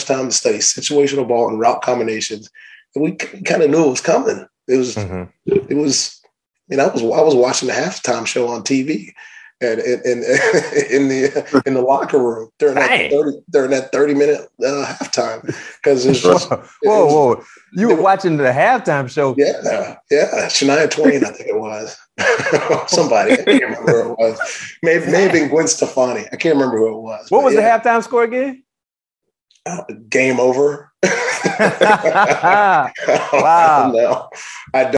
time to study situational ball and route combinations. And we kind of knew it was coming. It was, I was watching the halftime show on TV and in the locker room during that 30-minute halftime, because it's just whoa. You were watching the halftime show. Yeah. Shania Twain, I think it was. Somebody. I can't remember who it was. Maybe Gwen Stefani. I can't remember who it was. What was the halftime score again? Game over. Wow. No, I don't.